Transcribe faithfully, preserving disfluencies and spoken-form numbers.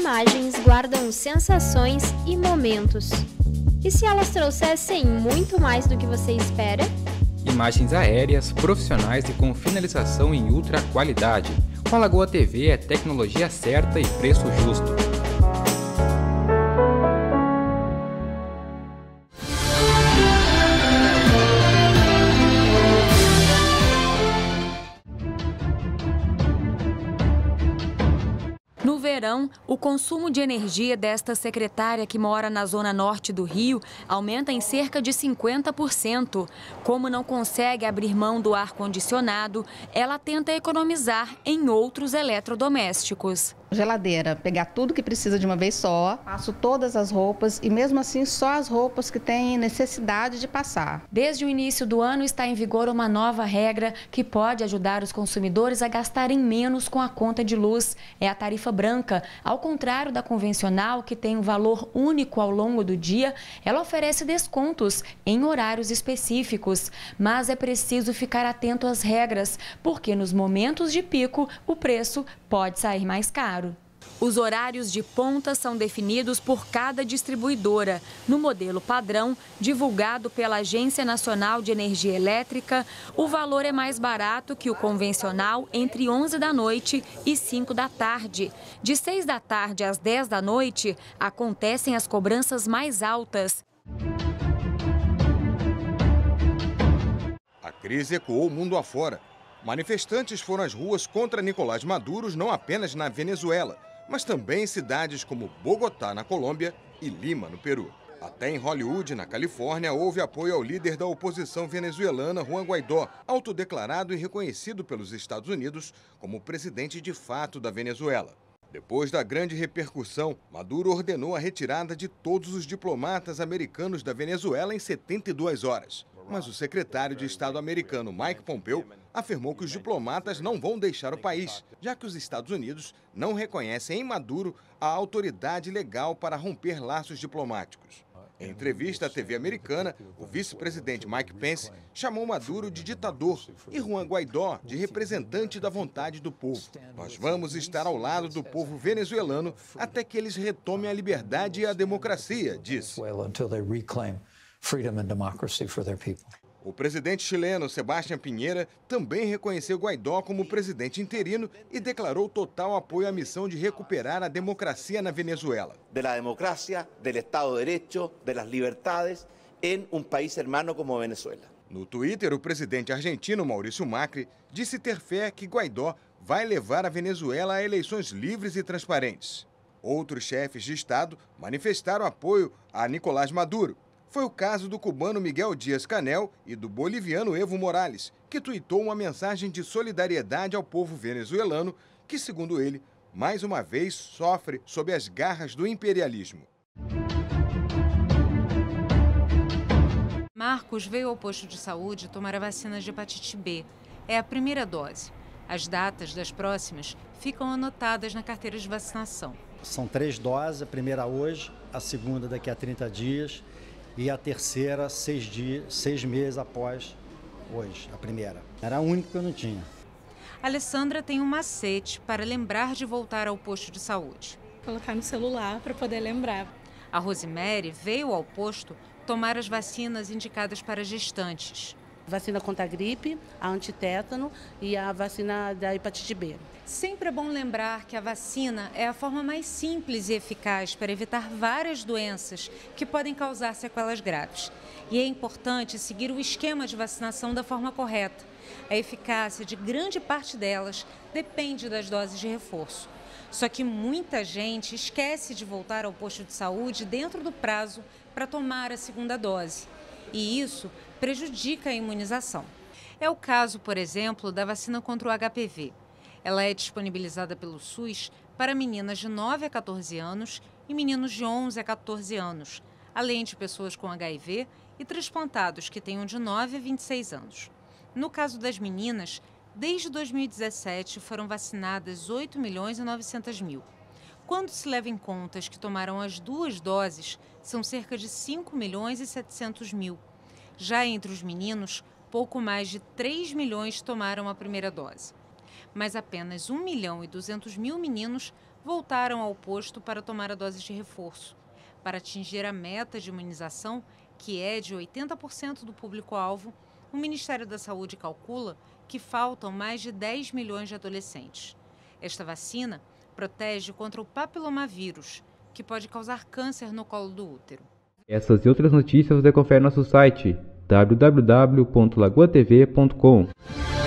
imagens guardam sensações e momentos. E se elas trouxessem muito mais do que você espera? Imagens aéreas, profissionais e com finalização em ultra qualidade. Com a Lagoa T V é tecnologia certa e preço justo. No verão, o consumo de energia desta secretária que mora na zona norte do Rio aumenta em cerca de cinquenta por cento. Como não consegue abrir mão do ar-condicionado, ela tenta economizar em outros eletrodomésticos. Geladeira, pegar tudo que precisa de uma vez só, passo todas as roupas e mesmo assim só as roupas que têm necessidade de passar. Desde o início do ano está em vigor uma nova regra que pode ajudar os consumidores a gastarem menos com a conta de luz. É a tarifa branca. Ao contrário da convencional, que tem um valor único ao longo do dia, ela oferece descontos em horários específicos. Mas é preciso ficar atento às regras, porque nos momentos de pico o preço pode sair mais caro. Os horários de ponta são definidos por cada distribuidora. No modelo padrão, divulgado pela Agência Nacional de Energia Elétrica, o valor é mais barato que o convencional entre onze da noite e cinco da tarde. De seis da tarde às dez da noite, acontecem as cobranças mais altas. A crise ecoou o mundo afora. Manifestantes foram às ruas contra Nicolás Maduro não apenas na Venezuela, mas também em cidades como Bogotá, na Colômbia, e Lima, no Peru. Até em Hollywood, na Califórnia, houve apoio ao líder da oposição venezuelana, Juan Guaidó, autodeclarado e reconhecido pelos Estados Unidos como presidente de fato da Venezuela. Depois da grande repercussão, Maduro ordenou a retirada de todos os diplomatas americanos da Venezuela em setenta e duas horas. Mas o secretário de Estado americano, Mike Pompeo, afirmou que os diplomatas não vão deixar o país, já que os Estados Unidos não reconhecem em Maduro a autoridade legal para romper laços diplomáticos. Em entrevista à T V americana, o vice-presidente Mike Pence chamou Maduro de ditador e Juan Guaidó de representante da vontade do povo. Nós vamos estar ao lado do povo venezuelano até que eles retomem a liberdade e a democracia, disse. O presidente chileno, Sebastián Piñera, também reconheceu Guaidó como presidente interino e declarou total apoio à missão de recuperar a democracia na Venezuela. De la democracia, del Estado de Derecho, de las libertades en un país hermano como Venezuela. No Twitter, o presidente argentino Maurício Macri disse ter fé que Guaidó vai levar a Venezuela a eleições livres e transparentes. Outros chefes de Estado manifestaram apoio a Nicolás Maduro. Foi o caso do cubano Miguel Díaz-Canel e do boliviano Evo Morales, que tuitou uma mensagem de solidariedade ao povo venezuelano, que, segundo ele, mais uma vez sofre sob as garras do imperialismo. Marcos veio ao posto de saúde tomar a vacina de hepatite B. É a primeira dose. As datas das próximas ficam anotadas na carteira de vacinação. São três doses, a primeira hoje, a segunda daqui a trinta dias e a terceira seis, dias, seis meses após hoje, a primeira. Era a única que eu não tinha. A Alessandra tem um macete para lembrar de voltar ao posto de saúde. Colocar no celular para poder lembrar. A Rosemary veio ao posto tomar as vacinas indicadas para gestantes. Vacina contra a gripe, a antitétano e a vacina da hepatite B. Sempre é bom lembrar que a vacina é a forma mais simples e eficaz para evitar várias doenças que podem causar sequelas graves. E é importante seguir o esquema de vacinação da forma correta. A eficácia de grande parte delas depende das doses de reforço. Só que muita gente esquece de voltar ao posto de saúde dentro do prazo para tomar a segunda dose. E isso prejudica a imunização. É o caso, por exemplo, da vacina contra o H P V. Ela é disponibilizada pelo SUS para meninas de nove a quatorze anos e meninos de onze a quatorze anos, além de pessoas com H I V e transplantados que tenham de nove a vinte e seis anos. No caso das meninas, desde dois mil e dezessete foram vacinadas oito milhões e novecentos mil. Quando se leva em conta as que tomaram as duas doses, são cerca de cinco milhões e setecentos mil. Já entre os meninos, pouco mais de três milhões tomaram a primeira dose. Mas apenas um milhão e duzentos mil meninos voltaram ao posto para tomar a dose de reforço. Para atingir a meta de imunização, que é de oitenta por cento do público-alvo, o Ministério da Saúde calcula que faltam mais de dez milhões de adolescentes. Esta vacina protege contra o papilomavírus, que pode causar câncer no colo do útero. Essas e outras notícias você confere no nosso site w w w ponto lagoa t v ponto com.